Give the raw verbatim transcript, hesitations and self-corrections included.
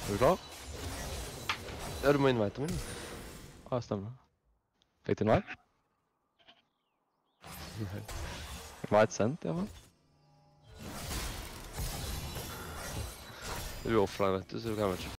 Er du klar? Ja, du må invite min. Ja, stemmer. Fikk du invite? Invite sendt, i hvert fall. Du er offline, vet du, så du kan vel ikke